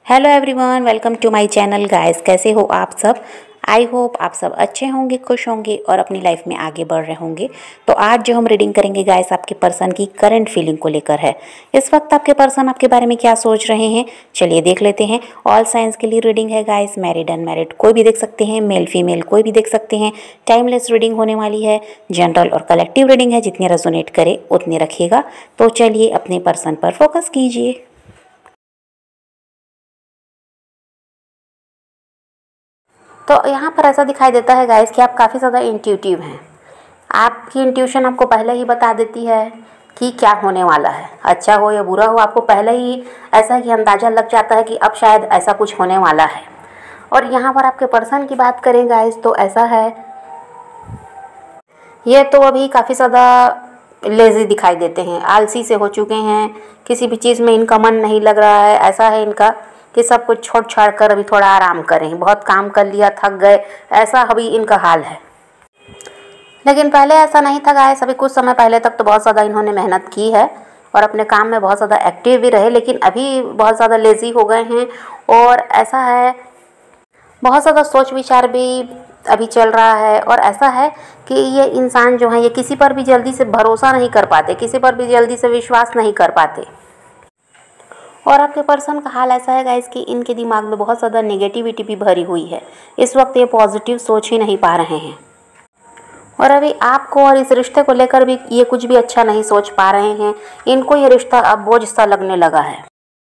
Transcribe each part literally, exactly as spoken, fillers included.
Hello everyone, welcome to my channel guys. कैसे हो आप सब? आई होप आप सब अच्छे होंगे, खुश होंगे और अपनी लाइफ में आगे बढ़ रहे होंगे। तो आज जो हम रीडिंग करेंगे गाइस, आपके पर्सन की करंट फीलिंग को लेकर है। इस वक्त आपके पर्सन आपके बारे में क्या सोच रहे हैं, चलिए देख लेते हैं। ऑल साइंस के लिए रीडिंग है गाइस, मैरिड अनमैरिड कोई भी देख सकते हैं, मेल फीमेल कोई भी देख सकते हैं। टाइमलेस रीडिंग होने वाली है, जनरल और कलेक्टिव रीडिंग है, जितनी रेजोनेट करे उतनी रखिएगा। तो चलिए अपने पर्सन पर फोकस कीजिए। तो यहाँ पर ऐसा दिखाई देता है गाइस कि आप काफ़ी ज़्यादा इंट्यूटिव हैं। आपकी इंट्यूशन आपको पहले ही बता देती है कि क्या होने वाला है, अच्छा हो या बुरा हो। आपको पहले ही ऐसा ही अंदाज़ा लग जाता है कि अब शायद ऐसा कुछ होने वाला है। और यहाँ पर आपके पर्सन की बात करें गाइस तो ऐसा है, ये तो अभी काफ़ी ज़्यादा लेज़ी दिखाई देते हैं, आलसी से हो चुके हैं। किसी भी चीज़ में इनका मन नहीं लग रहा है। ऐसा है इनका कि सब कुछ छोड़ छाड़ कर अभी थोड़ा आराम करें, बहुत काम कर लिया, थक गए, ऐसा अभी इनका हाल है। लेकिन पहले ऐसा नहीं था गाइस। अभी कुछ समय पहले तक तो बहुत ज़्यादा इन्होंने मेहनत की है और अपने काम में बहुत ज़्यादा एक्टिव भी रहे, लेकिन अभी बहुत ज़्यादा लेज़ी हो गए हैं। और ऐसा है, बहुत ज़्यादा सोच विचार भी अभी चल रहा है। और ऐसा है कि ये इंसान जो है, ये किसी पर भी जल्दी से भरोसा नहीं कर पाते, किसी पर भी जल्दी से विश्वास नहीं कर पाते। और आपके पर्सन का हाल ऐसा है गाइस कि इनके दिमाग में बहुत ज़्यादा नेगेटिविटी भी भरी हुई है। इस वक्त ये पॉजिटिव सोच ही नहीं पा रहे हैं और अभी आपको और इस रिश्ते को लेकर भी ये कुछ भी अच्छा नहीं सोच पा रहे हैं। इनको ये रिश्ता अब बोझ सा लगने लगा है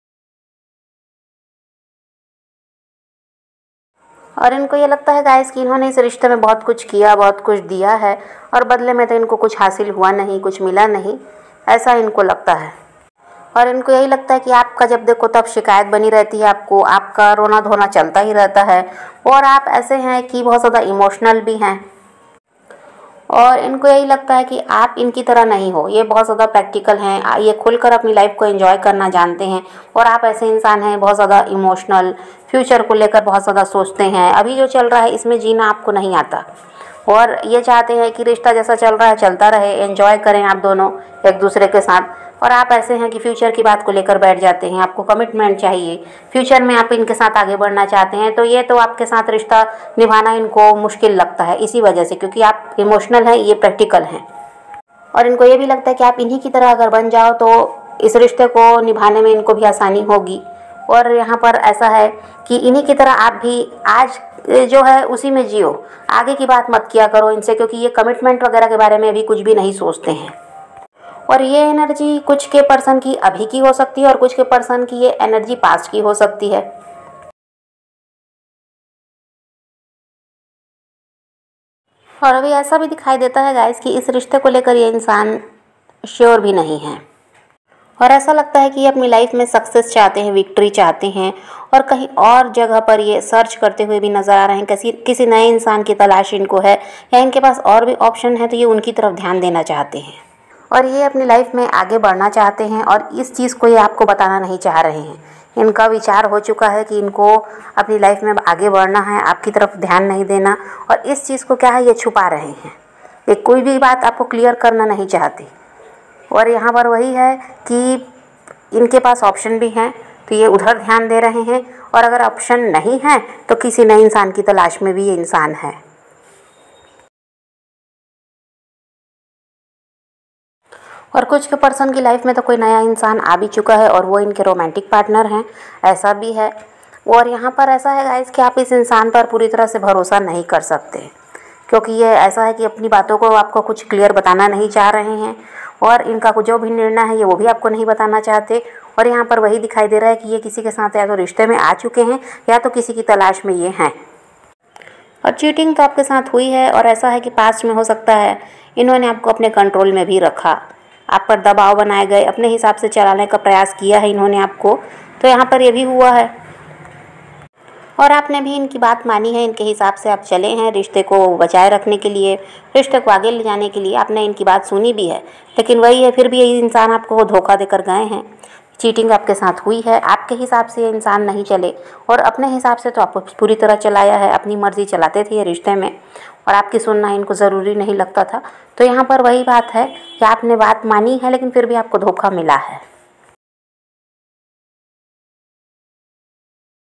और इनको ये लगता है गाइस कि इन्होंने इस रिश्ते में बहुत कुछ किया, बहुत कुछ दिया है और बदले में तो इनको कुछ हासिल हुआ नहीं, कुछ मिला नहीं, ऐसा इनको लगता है। और इनको यही लगता है कि आपका जब देखो तब शिकायत बनी रहती है, आपको आपका रोना धोना चलता ही रहता है। और आप ऐसे हैं कि बहुत ज़्यादा इमोशनल भी हैं और इनको यही लगता है कि आप इनकी तरह नहीं हो। ये बहुत ज़्यादा प्रैक्टिकल हैं, ये खुलकर अपनी लाइफ को एंजॉय करना जानते हैं। और आप ऐसे इंसान हैं बहुत ज़्यादा इमोशनल, फ्यूचर को लेकर बहुत ज़्यादा सोचते हैं। अभी जो चल रहा है इसमें जीना आपको नहीं आता और ये चाहते हैं कि रिश्ता जैसा चल रहा है चलता रहे, एंजॉय करें आप दोनों एक दूसरे के साथ। और आप ऐसे हैं कि फ्यूचर की बात को लेकर बैठ जाते हैं, आपको कमिटमेंट चाहिए, फ्यूचर में आप इनके साथ आगे बढ़ना चाहते हैं। तो ये तो आपके साथ रिश्ता निभाना इनको मुश्किल लगता है इसी वजह से, क्योंकि आप इमोशनल हैं, ये प्रैक्टिकल हैं। और इनको ये भी लगता है कि आप इन्हीं की तरह अगर बन जाओ तो इस रिश्ते को निभाने में इनको भी आसानी होगी। और यहाँ पर ऐसा है कि इन्हीं की तरह आप भी आज जो है उसी में जियो, आगे की बात मत किया करो इनसे, क्योंकि ये कमिटमेंट वगैरह के बारे में अभी कुछ भी नहीं सोचते हैं। और ये एनर्जी कुछ के पर्सन की अभी की हो सकती है और कुछ के पर्सन की ये एनर्जी पास्ट की हो सकती है। और अभी ऐसा भी दिखाई देता है गाइस कि इस रिश्ते को लेकर ये इंसान श्योर भी नहीं है और ऐसा लगता है कि ये अपनी लाइफ में सक्सेस चाहते हैं, विक्ट्री चाहते हैं और कहीं और जगह पर ये सर्च करते हुए भी नज़र आ रहे हैं। किसी किसी नए इंसान की तलाश इनको है या इनके पास और भी ऑप्शन है तो ये उनकी तरफ ध्यान देना चाहते हैं और ये अपनी लाइफ में आगे बढ़ना चाहते हैं। और इस चीज़ को ये आपको बताना नहीं चाह रहे हैं। इनका विचार हो चुका है कि इनको अपनी लाइफ में आगे बढ़ना है, आपकी तरफ ध्यान नहीं देना। और इस चीज़ को क्या है, ये छुपा रहे हैं, ये कोई भी बात आपको क्लियर करना नहीं चाहते। और यहाँ पर वही है कि इनके पास ऑप्शन भी हैं तो ये उधर ध्यान दे रहे हैं और अगर ऑप्शन नहीं है तो किसी नए इंसान की तलाश में भी ये इंसान है। और कुछ के पर्सन की लाइफ में तो कोई नया इंसान आ भी चुका है और वो इनके रोमांटिक पार्टनर हैं, ऐसा भी है। और यहाँ पर ऐसा है गाइस कि आप इस इंसान पर पूरी तरह से भरोसा नहीं कर सकते, क्योंकि ये ऐसा है कि अपनी बातों को आपको कुछ क्लियर बताना नहीं चाह रहे हैं और इनका जो भी निर्णय है ये वो भी आपको नहीं बताना चाहते। और यहाँ पर वही दिखाई दे रहा है कि ये किसी के साथ या तो रिश्ते में आ चुके हैं या तो किसी की तलाश में ये हैं। और चीटिंग तो आपके साथ हुई है और ऐसा है कि पास्ट में हो सकता है इन्होंने आपको अपने कंट्रोल में भी रखा, आप पर दबाव बनाए गए, अपने हिसाब से चलाने का प्रयास किया है इन्होंने आपको। तो यहाँ पर ये भी हुआ है और आपने भी इनकी बात मानी है, इनके हिसाब से आप चले हैं रिश्ते को बचाए रखने के लिए, रिश्ते को आगे ले जाने के लिए आपने इनकी बात सुनी भी है। लेकिन वही है, फिर भी ये इंसान आपको धोखा देकर गए हैं, चीटिंग आपके साथ हुई है। आपके हिसाब से ये इंसान नहीं चले और अपने हिसाब से तो आपको पूरी तरह चलाया है, अपनी मर्ज़ी चलाते थे ये रिश्ते में और आपकी सुनना इनको ज़रूरी नहीं लगता था। तो यहाँ पर वही बात है कि आपने बात मानी है लेकिन फिर भी आपको धोखा मिला है।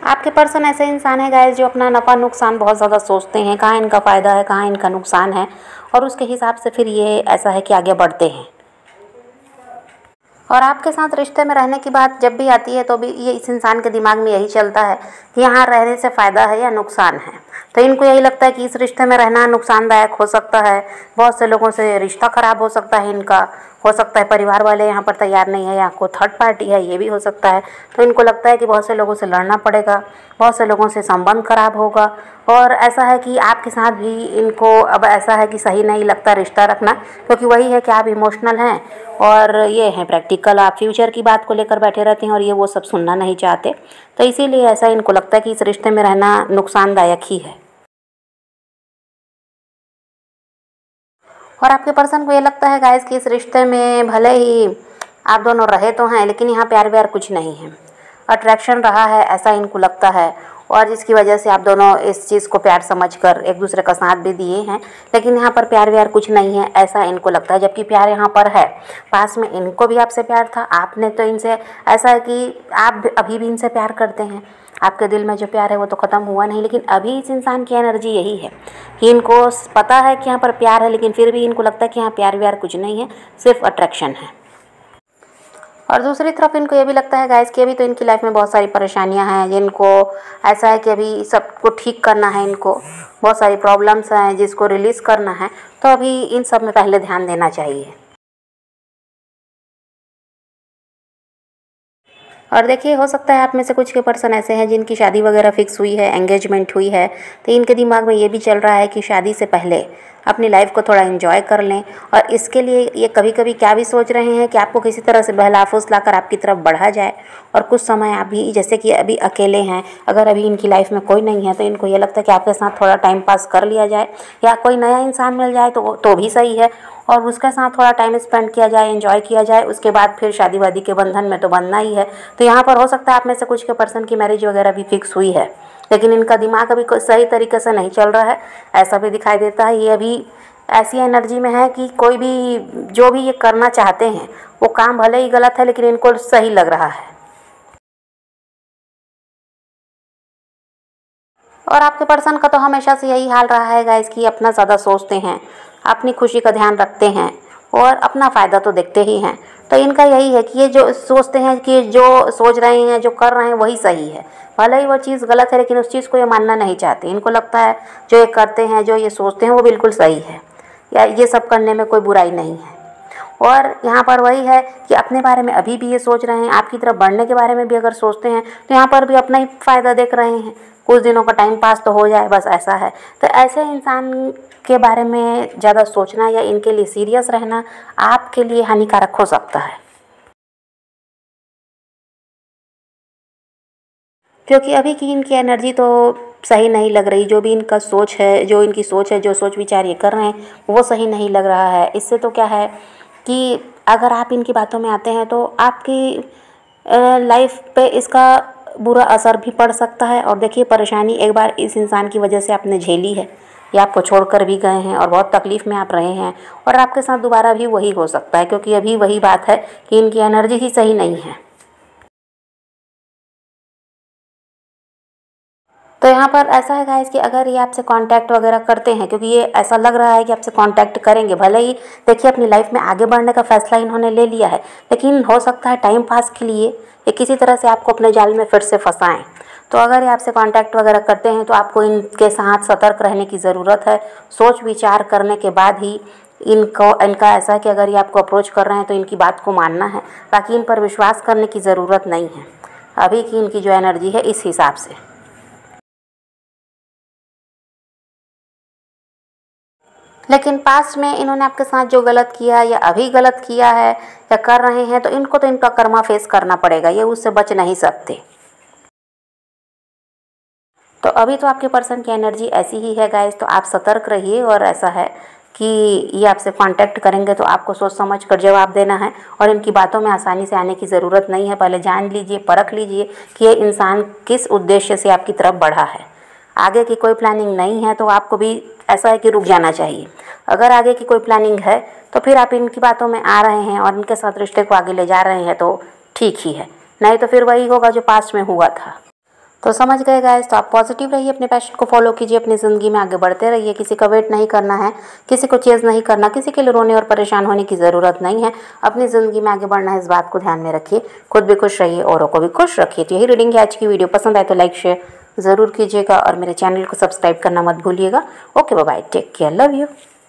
आपके पर्सन ऐसे इंसान है गाइस जो अपना नफ़ा नुकसान बहुत ज़्यादा सोचते हैं, कहाँ इनका फ़ायदा है, कहाँ इनका नुकसान है, और उसके हिसाब से फिर ये ऐसा है कि आगे बढ़ते हैं। और आपके साथ रिश्ते में रहने की बात जब भी आती है तो भी ये इस इंसान के दिमाग में यही चलता है कि यहाँ रहने से फ़ायदा है या नुकसान है। तो इनको यही लगता है कि इस रिश्ते में रहना नुकसानदायक हो सकता है, बहुत से लोगों से रिश्ता ख़राब हो सकता है इनका, हो सकता है परिवार वाले यहाँ पर तैयार नहीं है या कोई थर्ड पार्टी है, ये भी हो सकता है। तो इनको लगता है कि बहुत से लोगों से लड़ना पड़ेगा, बहुत से लोगों से संबंध खराब होगा, और ऐसा है कि आपके साथ भी इनको अब ऐसा है कि सही नहीं लगता रिश्ता रखना, क्योंकि वही है कि आप इमोशनल हैं और ये हैं प्रैक्टिकल, आप फ्यूचर की बात को लेकर बैठे रहते हैं और ये वो सब सुनना नहीं चाहते। तो इसीलिए ऐसा इनको लगता है कि इस रिश्ते में रहना नुकसानदायक ही है। और आपके पर्सन को ये लगता है गाइस कि इस रिश्ते में भले ही आप दोनों रहे तो हैं, लेकिन यहाँ प्यार व्यार कुछ नहीं है, अट्रैक्शन रहा है ऐसा इनको लगता है, और जिसकी वजह से आप दोनों इस चीज़ को प्यार समझकर एक दूसरे का साथ भी दिए हैं, लेकिन यहाँ पर प्यार व्यार कुछ नहीं है ऐसा इनको लगता है। जबकि प्यार यहाँ पर है, पास में इनको भी आपसे प्यार था, आपने तो इनसे ऐसा है कि आप अभी भी इनसे प्यार करते हैं, आपके दिल में जो प्यार है वो तो ख़त्म हुआ नहीं। लेकिन अभी इस इंसान की एनर्जी यही है कि इनको पता है कि यहाँ पर प्यार है, लेकिन फिर भी इनको लगता है कि यहाँ प्यार व्यार कुछ नहीं है, सिर्फ अट्रैक्शन है। और दूसरी तरफ इनको ये भी लगता है गाइस कि अभी तो इनकी लाइफ में बहुत सारी परेशानियां हैं, जिनको ऐसा है कि अभी सबको ठीक करना है, इनको बहुत सारी प्रॉब्लम्स हैं जिसको रिलीज़ करना है, तो अभी इन सब में पहले ध्यान देना चाहिए। और देखिए, हो सकता है आप में से कुछ के पर्सन ऐसे हैं जिनकी शादी वगैरह फिक्स हुई है, एंगेजमेंट हुई है, तो इनके दिमाग में ये भी चल रहा है कि शादी से पहले अपनी लाइफ को थोड़ा एंजॉय कर लें। और इसके लिए ये कभी कभी क्या भी सोच रहे हैं कि आपको किसी तरह से बहला फुसला कर आपकी तरफ बढ़ा जाए, और कुछ समय आप भी जैसे कि अभी अकेले हैं, अगर अभी इनकी लाइफ में कोई नहीं है तो इनको ये लगता है कि आपके साथ थोड़ा टाइम पास कर लिया जाए, या कोई नया इंसान मिल जाए तो तो भी सही है, और उसके साथ थोड़ा टाइम स्पेंड किया जाए, एंजॉय किया जाए, उसके बाद फिर शादी वादी के बंधन में तो बनना ही है। तो यहाँ पर हो सकता है आप में से कुछ के पर्सन की मैरिज वगैरह भी फिक्स हुई है, लेकिन इनका दिमाग अभी कोई सही तरीके से नहीं चल रहा है, ऐसा भी दिखाई देता है। ये अभी ऐसी एनर्जी में है कि कोई भी जो भी ये करना चाहते हैं वो काम भले ही गलत है, लेकिन इनको सही लग रहा है। और आपके पर्सन का तो हमेशा से यही हाल रहा है गाइस कि अपना ज़्यादा सोचते हैं, अपनी खुशी का ध्यान रखते हैं और अपना फ़ायदा तो देखते ही हैं। तो इनका यही है कि ये जो सोचते हैं कि जो सोच रहे हैं, जो कर रहे हैं वही सही है, भले ही वो चीज़ गलत है, लेकिन उस चीज़ को ये मानना नहीं चाहते। इनको लगता है जो ये करते हैं, जो ये सोचते हैं वो बिल्कुल सही है, या ये सब करने में कोई बुराई नहीं है। और यहाँ पर वही है कि अपने बारे में अभी भी ये सोच रहे हैं, आपकी तरफ बढ़ने के बारे में भी अगर सोचते हैं तो यहाँ पर भी अपना ही फ़ायदा देख रहे हैं, कुछ दिनों का टाइम पास तो हो जाए, बस ऐसा है। तो ऐसे इंसान के बारे में ज़्यादा सोचना या इनके लिए सीरियस रहना आपके लिए हानिकारक हो सकता है, क्योंकि अभी की इनकी एनर्जी तो सही नहीं लग रही। जो भी इनका सोच है, जो इनकी सोच है, जो सोच विचार ये कर रहे हैं वो सही नहीं लग रहा है। इससे तो क्या है कि अगर आप इनकी बातों में आते हैं तो आपकी लाइफ पे इसका बुरा असर भी पड़ सकता है। और देखिए, परेशानी एक बार इस इंसान की वजह से आपने झेली है, या आपको छोड़कर भी गए हैं और बहुत तकलीफ़ में आप रहे हैं, और आपके साथ दोबारा भी वही हो सकता है, क्योंकि अभी वही बात है कि इनकी एनर्जी ही सही नहीं है। तो यहाँ पर ऐसा है गाइस कि अगर ये आपसे कांटेक्ट वगैरह करते हैं, क्योंकि ये ऐसा लग रहा है कि आपसे कांटेक्ट करेंगे, भले ही देखिए अपनी लाइफ में आगे बढ़ने का फैसला इन्होंने ले लिया है, लेकिन हो सकता है टाइम पास के लिए ये किसी तरह से आपको अपने जाल में फिर से फंसाएं। तो अगर ये आपसे कांटेक्ट वगैरह करते हैं तो आपको इनके साथ सतर्क रहने की ज़रूरत है। सोच विचार करने के बाद ही इनको इनका ऐसा है कि अगर ये आपको अप्रोच कर रहे हैं तो इनकी बात को मानना है, बाकी इन पर विश्वास करने की ज़रूरत नहीं है अभी की इनकी जो एनर्जी है इस हिसाब से। लेकिन पास्ट में इन्होंने आपके साथ जो गलत किया या अभी गलत किया है या कर रहे हैं, तो इनको तो इनका कर्मा फेस करना पड़ेगा, ये उससे बच नहीं सकते। तो अभी तो आपके पर्सन की एनर्जी ऐसी ही है गाइस, तो आप सतर्क रहिए। और ऐसा है कि ये आपसे कांटेक्ट करेंगे तो आपको सोच समझ कर जवाब देना है, और इनकी बातों में आसानी से आने की ज़रूरत नहीं है। पहले जान लीजिए, परख लीजिए कि ये इंसान किस उद्देश्य से आपकी तरफ बढ़ा है। आगे की कोई प्लानिंग नहीं है तो आपको भी ऐसा है कि रुक जाना चाहिए। अगर आगे की कोई प्लानिंग है तो फिर आप इनकी बातों में आ रहे हैं और इनके साथ रिश्ते को आगे ले जा रहे हैं तो ठीक ही है, नहीं तो फिर वही होगा जो पास्ट में हुआ था। तो समझ गए गाइस। तो आप पॉजिटिव रहिए, अपने पैशन को फॉलो कीजिए, अपनी ज़िंदगी में आगे बढ़ते रहिए। किसी का वेट नहीं करना है, किसी को चेज़ नहीं करना, किसी के लिए रोने और परेशान होने की ज़रूरत नहीं है। अपनी ज़िंदगी में आगे बढ़ना है, इस बात को ध्यान में रखिए। खुद भी खुश रहिए, औरों को भी खुश रखिए। तो यही रीडिंग है आज की। वीडियो पसंद आए तो लाइक शेयर ज़रूर कीजिएगा और मेरे चैनल को सब्सक्राइब करना मत भूलिएगा। Okay bye bye, take care, love you.